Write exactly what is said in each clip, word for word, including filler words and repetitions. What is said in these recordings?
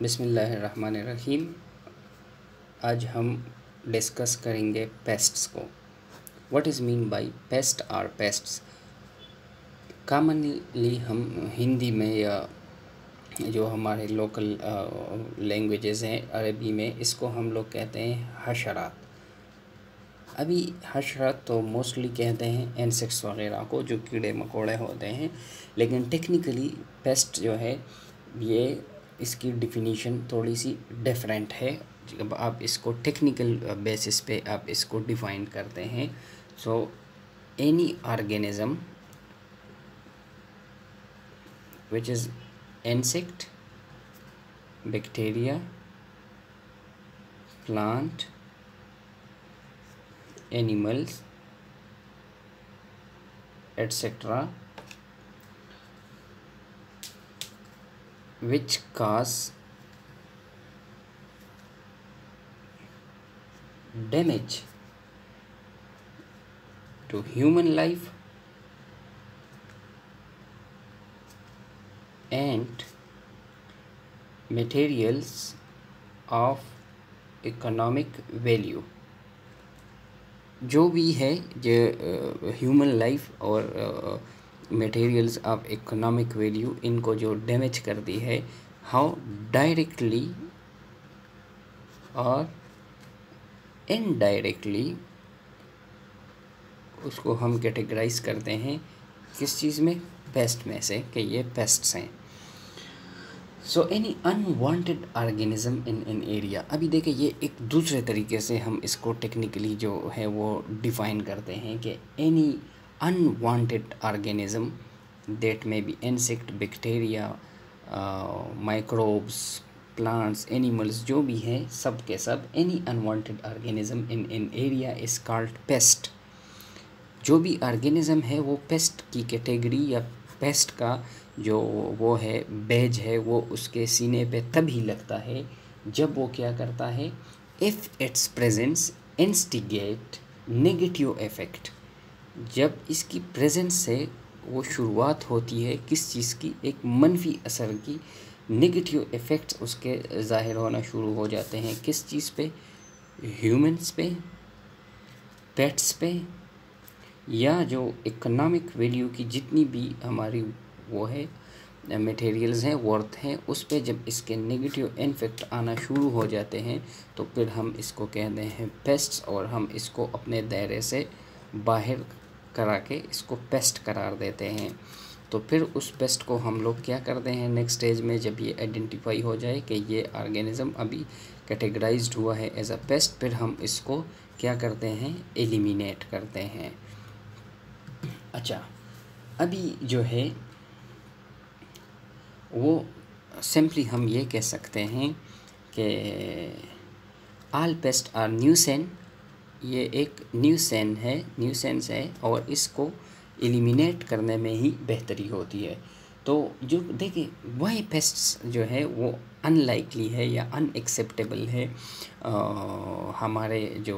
बिस्मिल्लाहिर्रहमानिर्रहीम। आज हम डिस्कस करेंगे पेस्ट्स को। What is mean by pest or pests. Commonly हम हिंदी में या जो हमारे लोकल लैंग्वेजेस हैं अरबी में, इसको हम लोग कहते हैं हशरात। अभी हशरात तो मोस्टली कहते हैं इंसेक्ट्स वगैरह को, जो कीड़े मकोड़े होते हैं, लेकिन टेक्निकली पेस्ट जो है ये इसकी डिफिनीशन थोड़ी सी डिफरेंट है। जब आप इसको टेक्निकल बेसिस पे आप इसको डिफ़ाइन करते हैं, so any organism which is insect, bacteria, plant, animals etcetera which cause damage to human life and materials of economic value। जो भी है जो ह्यूमन लाइफ और मटेरियल्स ऑफ इकोनॉमिक वैल्यू, इनको जो डैमेज करती है, हाउ डायरेक्टली और इनडायरेक्टली उसको हम कैटेगराइज करते हैं किस चीज़ में, पेस्ट में से, कि ये पेस्ट्स हैं। So any unwanted organism in an area. अभी देखिए, ये एक दूसरे तरीके से हम इसको टेक्निकली जो है वो डिफ़ाइन करते हैं कि any unwanted organism that may be insect, bacteria, uh, microbes, plants, animals, जो भी हैं सब के सब any unwanted organism in an area is called pest। जो भी organism है वो pest की कैटेगरी या pest का जो वो है बैज है, वो उसके सीने पे तभी लगता है जब वो क्या करता है, if its presence instigate negative effect। जब इसकी प्रेजेंस से वो शुरुआत होती है किस चीज़ की, एक मनफी असर की, नेगेटिव इफ़ेक्ट्स उसके ज़ाहिर होना शुरू हो जाते हैं। किस चीज़ पे, ह्यूमंस पे, पेट्स पे, या जो इकोनॉमिक वैल्यू की जितनी भी हमारी वो है मटेरियल्स हैं, वर्थ हैं, उस पे जब इसके नेगेटिव इफेक्ट आना शुरू हो जाते हैं तो फिर हम इसको कहते हैं पेस्ट्स, और हम इसको अपने दायरे से बाहर करा के इसको पेस्ट करार देते हैं। तो फिर उस पेस्ट को हम लोग क्या करते हैं नेक्स्ट स्टेज में, जब ये आइडेंटिफाई हो जाए कि ये ऑर्गेनिज्म अभी कैटेगराइज्ड हुआ है एज अ पेस्ट, फिर हम इसको क्या करते हैं, एलिमिनेट करते हैं। अच्छा, अभी जो है वो सिंपली हम ये कह सकते हैं कि ऑल पेस्ट आर न्यूसेंस। ये एक न्यूसेंस है, न्यूसेंस है, और इसको एलिमिनेट करने में ही बेहतरी होती है। तो जो देखिए, वही पेस्ट्स जो है वो अनलाइकली है या अनएक्सेप्टेबल है आ, हमारे जो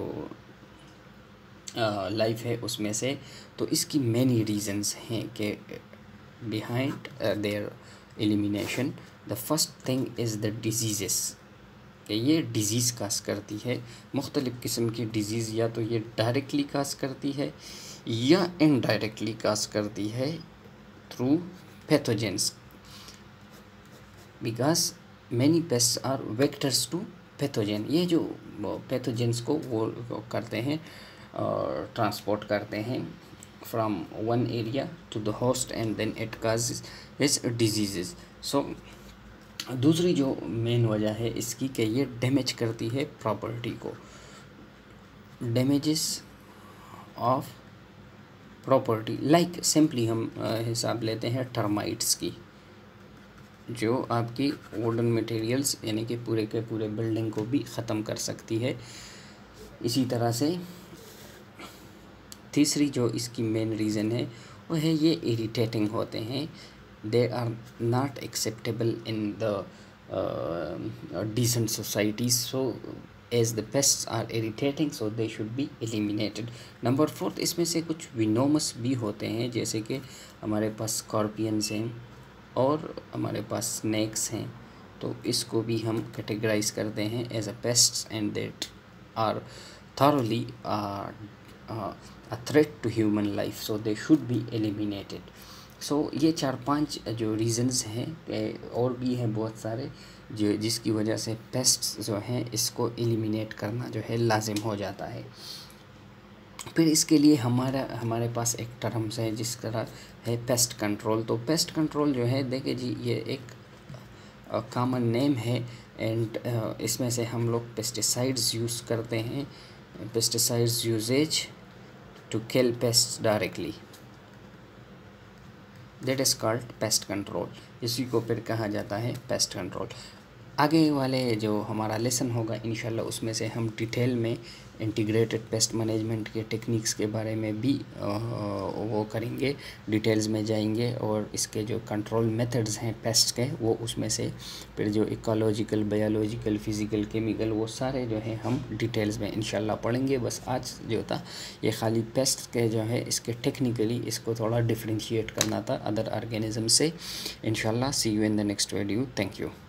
लाइफ है उसमें से। तो इसकी मैनी रीजंस हैं कि behind their elimination. The first thing is the diseases, कि ये डिज़ीज़ काज करती है, मुख्तलिफ़ किस्म की डिज़ीज़, या तो ये डायरेक्टली काज करती है या इनडायरेक्टली काज करती है through pathogens, because many pests are vectors to pathogen. ये जो पैथोजेंस को वो करते हैं और ट्रांसपोर्ट करते हैं from one area to the host and then it causes is disease. So दूसरी जो मेन वजह है इसकी कि ये डैमेज करती है प्रॉपर्टी को। Damages of property, like simply हम हिसाब लेते हैं टर्माइट्स की, जो आपकी वुडन मटेरियल्स यानी कि पूरे के पूरे बिल्डिंग को भी ख़त्म कर सकती है। इसी तरह से तीसरी जो इसकी मेन रीज़न है वो है ये इरिटेटिंग होते हैं। They are not acceptable in the uh, decent societies, so as the pests are irritating, so they should be eliminated. Number fourth, इसमें से कुछ विनोमस भी होते हैं, जैसे कि हमारे पास स्कॉर्पियंस हैं और हमारे पास स्नैक्स हैं। तो इसको भी हम कैटेगराइज करते हैं as a pests and that are thoroughly uh, uh, a threat to human life, so they should be eliminated. So so, ये चार पांच जो रीज़न्स हैं, और भी हैं बहुत सारे, जो जिसकी वजह से पेस्ट्स जो हैं इसको एलिमिनेट करना जो है लाजिम हो जाता है। फिर इसके लिए हमारा हमारे पास एक टर्म्स है जिस तरह है पेस्ट कंट्रोल। तो पेस्ट कंट्रोल जो है देखिए जी, ये एक कॉमन नेम है एंड uh, इसमें से हम लोग पेस्टिसाइड्स यूज़ करते हैं, pesticides uses to kill pest directly, that is called pest control. इसी को फिर कहा जाता है पेस्ट कंट्रोल। आगे वाले जो हमारा लेसन होगा इंशाल्लाह उसमें से हम डिटेल में इंटीग्रेटेड पेस्ट मैनेजमेंट के टेक्निक्स के बारे में भी वो करेंगे, डिटेल्स में जाएंगे, और इसके जो कंट्रोल मेथड्स हैं पेस्ट के वो उसमें से फिर जो इकोलॉजिकल, बायोलॉजिकल, फिज़िकल, केमिकल, वो सारे जो हैं हम डिटेल्स में इंशाल्लाह पढ़ेंगे। बस आज जो था ये खाली पेस्ट के जो है इसके टेक्निकली इसको थोड़ा डिफ्रेंशिएट करना था अदर ऑर्गेनिज्म से। इंशाल्लाह see you in the next video. Thank you.